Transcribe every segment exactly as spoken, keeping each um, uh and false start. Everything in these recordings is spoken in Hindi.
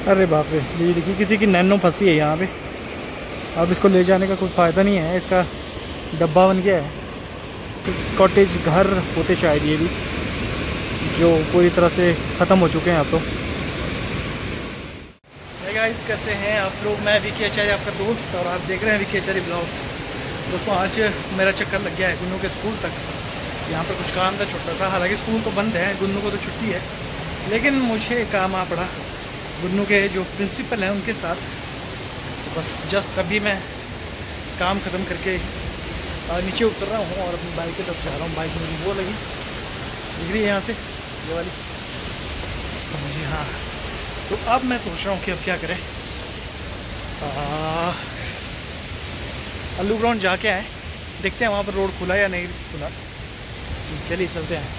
अरे बाप रे, ये देखिए किसी की नैनो फंसी है यहाँ पे। अब इसको ले जाने का कोई फ़ायदा नहीं है, इसका डब्बा बन गया है। कॉटेज घर होते शायद ये भी, जो पूरी तरह से ख़त्म हो चुके हैं अब तो। hey guys, कैसे हैं आप लोग? मैं विकी आचार्य, आपका दोस्त, और आप देख रहे हैं विकी आचार्य ब्लॉग्स। दोस्तों, आज मेरा चक्कर लग गया है गुन्नू के स्कूल तक। यहाँ पर कुछ काम था छोटा सा, हालांकि स्कूल तो बंद है, गुन्नू को तो छुट्टी है, लेकिन मुझे काम आ पड़ा गुन्नू के जो प्रिंसिपल हैं उनके साथ। तो बस जस्ट अभी मैं काम ख़त्म करके नीचे उतर रहा हूँ और अपनी बाइक की तरफ जा रहा हूँ। बाइक मेरी वो लगी दिख रही है यहाँ से, ये वाली। जी हाँ, तो अब मैं सोच रहा हूँ कि अब क्या करें। अल्लू ग्राउंड जाके आए, देखते हैं वहाँ पर रोड खुला या नहीं खुला। चलिए चलते हैं।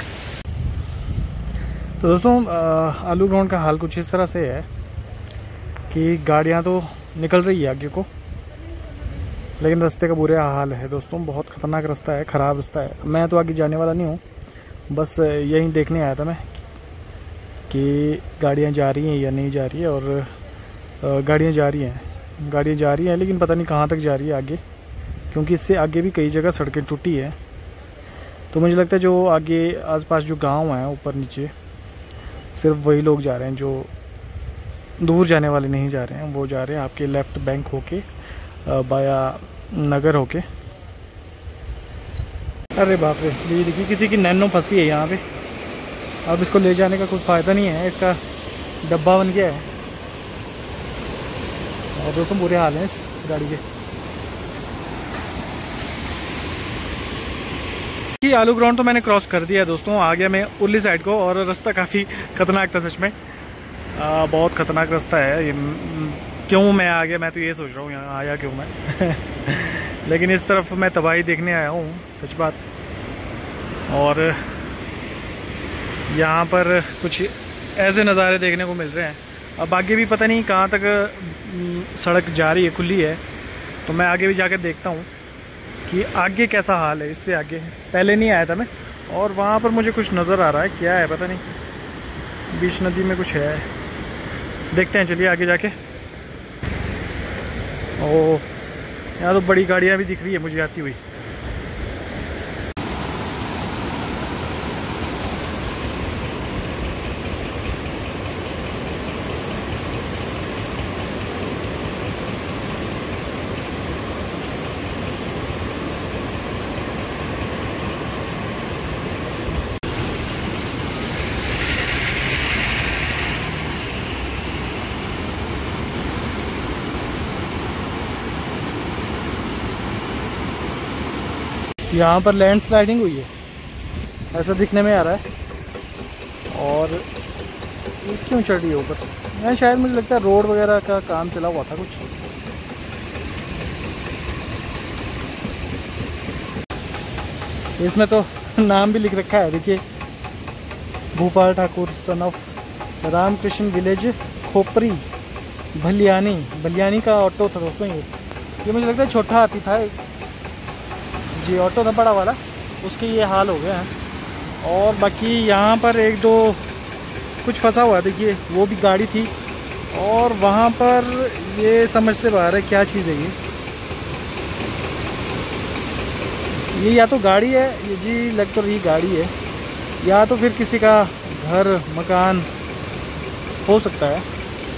तो दोस्तों, आलू ग्राउंड का हाल कुछ इस तरह से है कि गाड़ियाँ तो निकल रही है आगे को, लेकिन रास्ते का बुरा हाल है दोस्तों। बहुत ख़तरनाक रास्ता है, ख़राब रास्ता है। मैं तो आगे जाने वाला नहीं हूँ, बस यहीं देखने आया था मैं कि गाड़ियाँ जा रही हैं या नहीं जा रही है। और गाड़ियाँ जा रही हैं गाड़ियाँ जा रही हैं लेकिन पता नहीं कहाँ तक जा रही है आगे, क्योंकि इससे आगे भी कई जगह सड़कें टूटी है। तो मुझे लगता है जो आगे आसपास जो गांव हैं ऊपर नीचे, सिर्फ वही लोग जा रहे हैं, जो दूर जाने वाले नहीं जा रहे हैं। वो जा रहे हैं आपके लेफ़्ट बैंक होके, बाया नगर होके। अरे बाप रे, ये देखिए किसी की नैनो फंसी है यहाँ पे। अब इसको ले जाने का कोई फ़ायदा नहीं है, इसका डब्बा बन गया है। और दोस्तों, बुरे हाल हैं इस गाड़ी के। कि आलू ग्राउंड तो मैंने क्रॉस कर दिया है दोस्तों, आ गया मैं उर्ली साइड को। और रास्ता काफ़ी ख़तरनाक था सच में, आ, बहुत ख़तरनाक रास्ता है ये। क्यों मैं आ गया, मैं तो ये सोच रहा हूँ यहाँ आया क्यों मैं लेकिन इस तरफ मैं तबाही देखने आया हूँ, सच बात। और यहाँ पर कुछ ऐसे नज़ारे देखने को मिल रहे हैं। अब आगे भी पता नहीं कहाँ तक सड़क जा रही है, खुली है। तो मैं आगे भी जाकर देखता हूँ कि आगे कैसा हाल है। इससे आगे पहले नहीं आया था मैं, और वहाँ पर मुझे कुछ नज़र आ रहा है, क्या है पता नहीं, बीच नदी में कुछ है। देखते हैं, चलिए आगे जाके। ओह, यहाँ तो बड़ी गाड़ियाँ भी दिख रही है मुझे आती हुई। यहाँ पर लैंड स्लाइडिंग हुई है, ऐसा दिखने में आ रहा है। और ये क्यों चढ़ रही है ऊपर? यहाँ शायद मुझे लगता है रोड वगैरह का काम चला हुआ था कुछ। इसमें तो नाम भी लिख रखा है, देखिए, Bhupal Thakur son of Ramakrishna village Khopri Bhaliyani. Bhaliyani का ऑटो था दोस्तों ये। ये मुझे लगता है छोटा हाथी था जी, ऑटो था बड़ा वाला, उसके ये हाल हो गए हैं। और बाकी यहाँ पर एक दो कुछ फंसा हुआ है, देखिए वो भी गाड़ी थी। और वहाँ पर ये समझ से बाहर है क्या चीज़ है ये ये या तो गाड़ी है ये जी, लग तो रही गाड़ी है, या तो फिर किसी का घर मकान हो सकता है।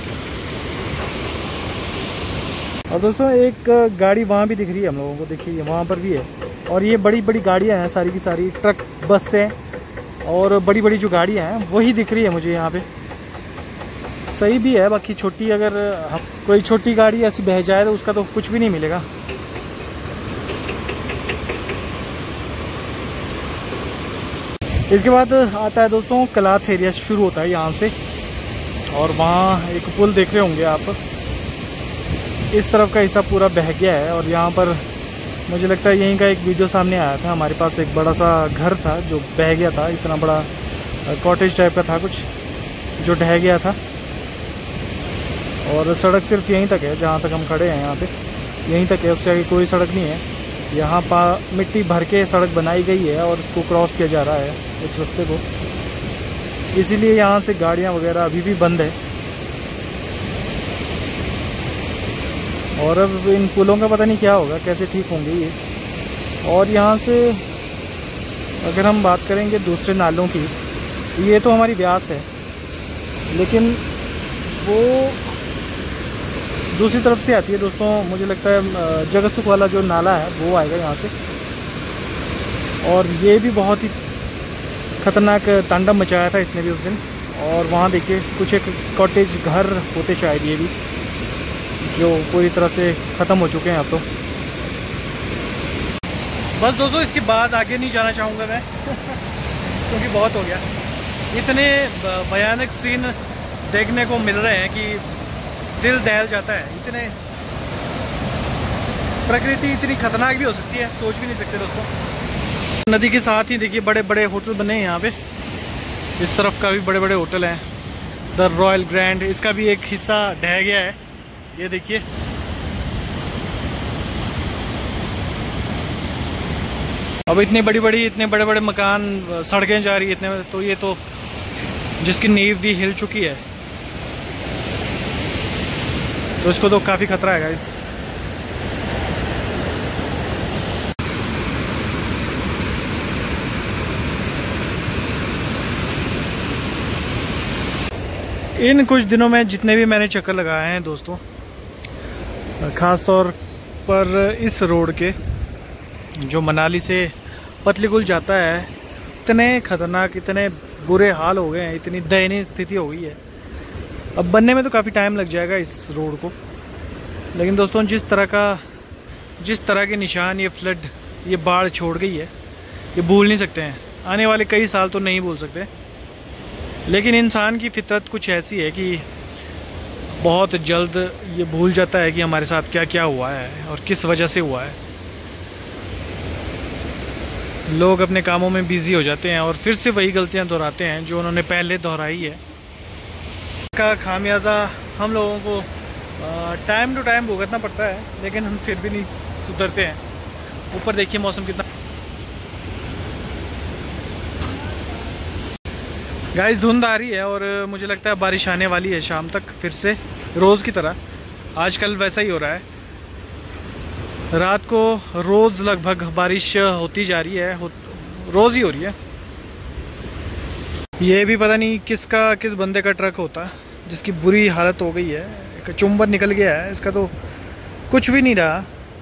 और दोस्तों, एक गाड़ी वहाँ भी दिख रही है हम लोगों को, देखिए वहाँ पर भी है। और ये बड़ी बड़ी गाड़ियाँ हैं, सारी की सारी ट्रक बस से, और बड़ी बड़ी जो गाड़ियाँ हैं वही दिख रही है मुझे यहाँ पे। सही भी है, बाकी छोटी अगर कोई छोटी गाड़ी ऐसी बह जाए तो उसका तो कुछ भी नहीं मिलेगा। इसके बाद आता है दोस्तों कलाथ एरिया, शुरू होता है यहाँ से। और वहाँ एक पुल देख रहे होंगे आप, इस तरफ का हिस्सा पूरा बह गया है। और यहाँ पर मुझे लगता है यहीं का एक वीडियो सामने आया था, हमारे पास एक बड़ा सा घर था जो बह गया था, इतना बड़ा कॉटेज टाइप का था कुछ, जो ढह गया था। और सड़क सिर्फ यहीं तक है, जहाँ तक हम खड़े हैं यहाँ पे, यहीं तक है, उससे आगे कोई सड़क नहीं है। यहाँ पर मिट्टी भर के सड़क बनाई गई है और इसको क्रॉस किया जा रहा है, इस रास्ते को। इसीलिए यहाँ से गाड़ियाँ वगैरह अभी भी बंद है। और अब इन पुलों का पता नहीं क्या होगा, कैसे ठीक होंगे ये। और यहाँ से अगर हम बात करेंगे दूसरे नालों की, ये तो हमारी ब्यास है, लेकिन वो दूसरी तरफ से आती है दोस्तों। मुझे लगता है जगतसुख वाला जो नाला है वो आएगा यहाँ से। और ये भी बहुत ही ख़तरनाक तांडव मचाया था इसने भी उस दिन। और वहाँ देखिए कुछ एक कॉटेज घर होते शायद ये भी, जो पूरी तरह से ख़त्म हो चुके हैं अब तो। बस दोस्तों इसके बाद आगे नहीं जाना चाहूँगा मैं क्योंकि बहुत हो गया। इतने भयानक सीन देखने को मिल रहे हैं कि दिल दहल जाता है। इतने प्रकृति इतनी खतरनाक भी हो सकती है, सोच भी नहीं सकते दोस्तों। नदी के साथ ही देखिए बड़े बड़े होटल बने हैं यहाँ पे। इस तरफ का भी बड़े बड़े होटल हैं। द रॉयल ग्रैंड, इसका भी एक हिस्सा ढह गया है, ये देखिए। अब इतनी बड़ी बड़ी इतने बड़े बड़े मकान, सड़कें जा रही है इतने, तो ये तो जिसकी नींव भी हिल चुकी है, तो इसको तो काफ़ी खतरा है गाइस। इन कुछ दिनों में जितने भी मैंने चक्कर लगाए हैं दोस्तों, ख़ास तौर पर इस रोड के जो मनाली से पतलीकुल जाता है, इतने ख़तरनाक, इतने बुरे हाल हो गए हैं, इतनी दयनीय स्थिति हो गई है। अब बनने में तो काफ़ी टाइम लग जाएगा इस रोड को, लेकिन दोस्तों जिस तरह का जिस तरह के निशान ये फ्लड, ये बाढ़ छोड़ गई है, ये भूल नहीं सकते हैं। आने वाले कई साल तो नहीं भूल सकते। लेकिन इंसान की फितरत कुछ ऐसी है कि बहुत जल्द ये भूल जाता है कि हमारे साथ क्या क्या हुआ है और किस वजह से हुआ है। लोग अपने कामों में बिजी हो जाते हैं और फिर से वही गलतियां दोहराते हैं जो उन्होंने पहले दोहराई है। का खामियाजा हम लोगों को टाइम टू टाइम भुगतना पड़ता है, लेकिन हम फिर भी नहीं सुधरते हैं। ऊपर देखिए मौसम कितना। गाइस धुंध आ रही है और मुझे लगता है बारिश आने वाली है शाम तक, फिर से रोज़ की तरह। आजकल वैसा ही हो रहा है, रात को रोज़ लगभग बारिश होती जा रही है, हो, रोज़ ही हो रही है। ये भी पता नहीं किसका किस बंदे का ट्रक होता जिसकी बुरी हालत हो गई है। एक चुंबन निकल गया है, इसका तो कुछ भी नहीं रहा।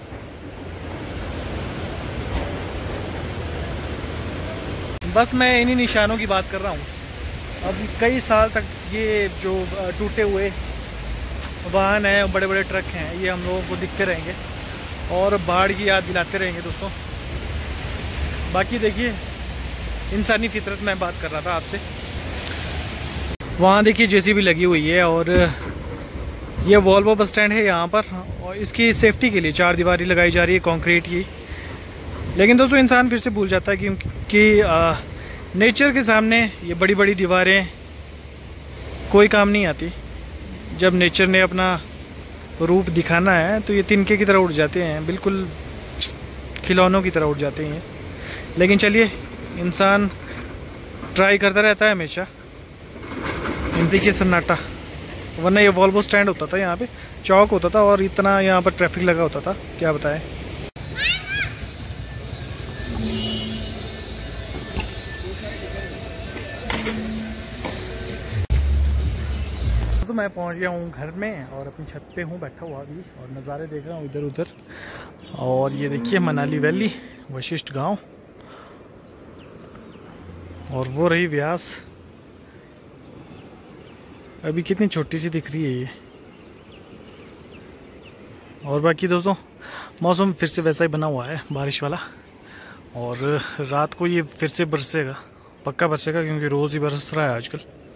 बस मैं इन्हीं निशानों की बात कर रहा हूँ। अब कई साल तक ये जो टूटे हुए वाहन हैं, बड़े बड़े ट्रक हैं, ये हम लोगों को दिखते रहेंगे और बाढ़ की याद दिलाते रहेंगे दोस्तों। बाकी देखिए इंसानी फितरत में बात कर रहा था आपसे। वहाँ देखिए जेसीबी लगी हुई है और ये वॉल्वो बस स्टैंड है यहाँ पर, और इसकी सेफ्टी के लिए चार दीवारी लगाई जा रही है कंक्रीट की। लेकिन दोस्तों इंसान फिर से भूल जाता है कि, कि नेचर के सामने ये बड़ी बड़ी दीवारें कोई काम नहीं आती। जब नेचर ने अपना रूप दिखाना है तो ये तिनके की तरह उड़ जाते हैं, बिल्कुल खिलौनों की तरह उड़ जाते हैं। लेकिन चलिए, इंसान ट्राई करता रहता है हमेशा। देखिए सन्नाटा, वरना ये वॉल्वो स्टैंड होता था, यहाँ पे चौक होता था और इतना यहाँ पर ट्रैफिक लगा होता था, क्या बताएं। तो मैं पहुंच गया हूँ घर में और अपनी छत पे हूँ बैठा हुआ अभी, और नज़ारे देख रहा हूँ इधर उधर। और ये देखिए मनाली वैली, वशिष्ठ गांव, और वो रही व्यास। अभी कितनी छोटी सी दिख रही है ये। और बाकी दोस्तों मौसम फिर से वैसा ही बना हुआ है, बारिश वाला। और रात को ये फिर से बरसेगा, पक्का बरसेगा, क्योंकि रोज़ ही बरस रहा है आजकल।